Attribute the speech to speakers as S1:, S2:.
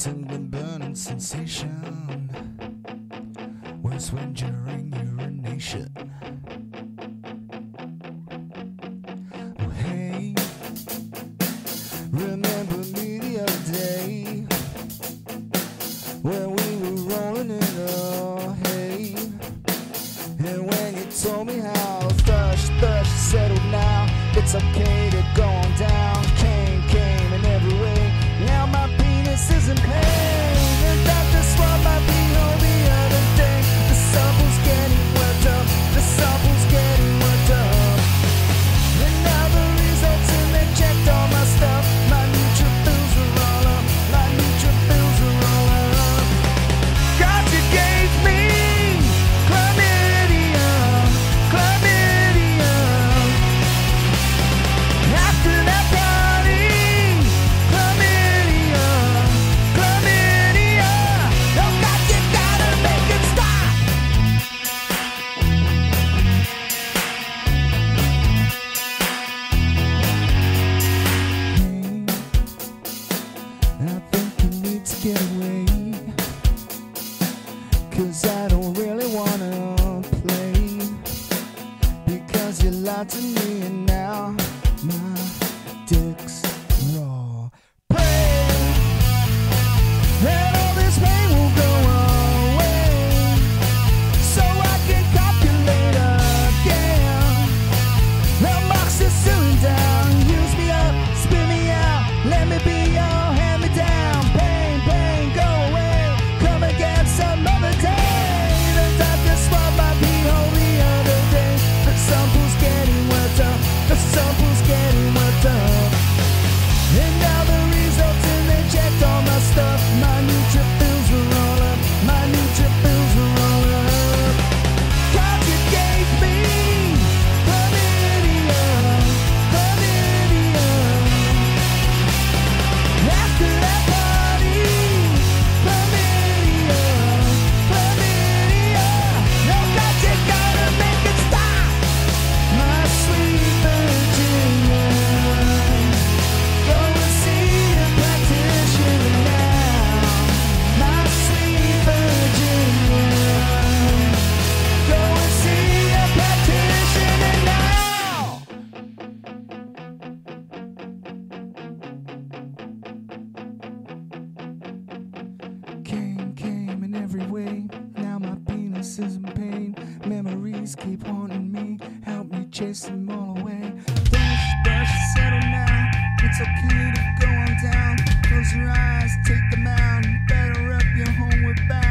S1: tingling, burning sensation, worse when during urination. Oh hey, remember me the other day when we were rolling in the hay, and when you told me how thrush settled now, it's okay to go on down. Came in every way, now my penis is in pain. The doctor swallowed my pee-hole the other day. The sample's getting worked up, the sample's getting worked up. And now the results and they checked all my stuff. My neutrophils are all up, my neutrophils are all up. God, you gave me chlamydia, chlamydia. After that party, chlamydia, chlamydia. Oh God, you gotta make it stop. Hey, I think you need to get away, 'cause I don't really wanna play, because you lied to me and now my dick's raw. Pray that all this pain will go away, so I can copulate again. Amoxicillin down, use me up, spit me out, let me be your hand-me-down. Pain, go away, come again some other day. The doctor swallowed my pee-hole the other day. The sample's getting worked up, the sample's getting worked up. And now the results and they checked all my stuff. My neutrophils are all up, my neutrophils are all up. God, you gave me chlamydia, chlamydia. After that party, chlamydia, chlamydia. No, God, you gotta make it stop. My sweet Virginia, go and see a practitioner now. My sweet Virginia, go and see a practitioner now. Came in every way, now my penis is in pain. Memories keep haunting me, help me chase them all away. Dash, settle now, it's okay to go on down. Close your eyes, take them out, better up your homeward bound.